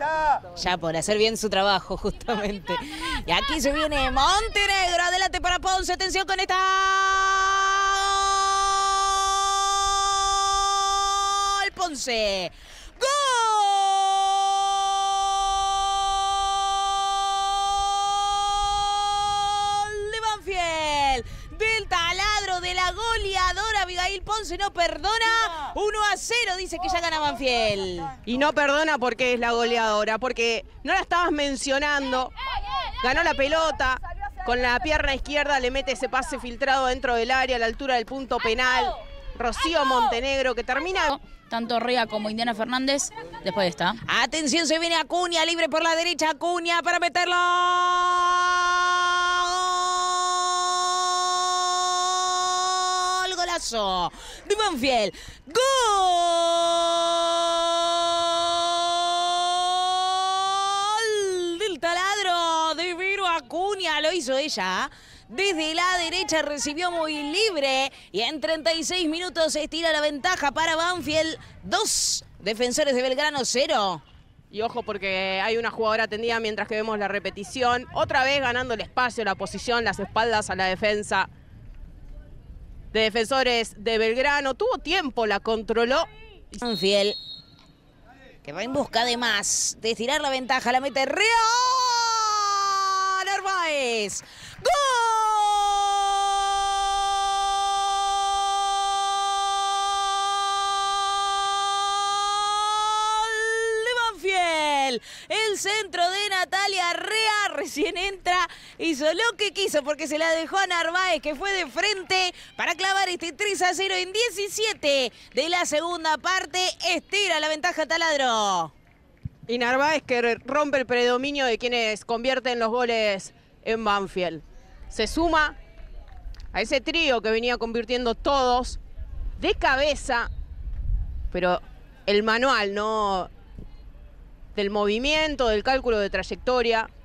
Ya por hacer bien su trabajo, justamente. Y aquí se viene Montenegro. Adelante para Ponce. Atención con esta. ¡Gol! Ponce. ¡Gol! De Banfield. Del taladro de la goleadora Abigail Ponce. No perdona. 1-0 dice que ya gana Banfield. Y no perdona porque es la goleadora, porque no la estabas mencionando. Ganó la pelota, con la pierna izquierda le mete ese pase filtrado dentro del área a la altura del punto penal. Rocío Montenegro que termina... Tanto Rea como Indiana Fernández, después está. Atención, se viene Acuña, libre por la derecha, Acuña para meterlo. Golazo de Banfield. Gol del taladro de Vero Acuña. Lo hizo ella. Desde la derecha recibió muy libre y en 36 minutos se estira la ventaja para Banfield. 2 Defensores de Belgrano, 0. Y ojo porque hay una jugadora tendida mientras que vemos la repetición. Otra vez ganando el espacio, la posición, las espaldas a la defensa de Defensores de Belgrano. Tuvo tiempo, la controló. Banfield, que va en busca de más, de estirar la ventaja, la mete Rea Narváez. ¡Gol! El centro de Natalia Rea recién entra, hizo lo que quiso porque se la dejó a Narváez, que fue de frente para clavar este 3-0 en 17 de la segunda parte. Estira la ventaja Taladro. Y Narváez que rompe el predominio de quienes convierten los goles en Banfield. Se suma a ese trío que venía convirtiendo todos de cabeza, pero el manual, ¿no?, del movimiento, del cálculo de trayectoria,